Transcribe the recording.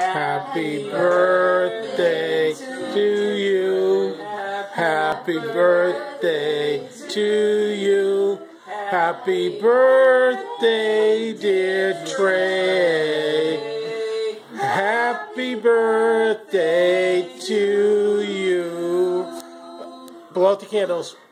Happy birthday to you. Happy birthday to you. Happy birthday, dear Trey. Happy birthday to you. Blow out the candles.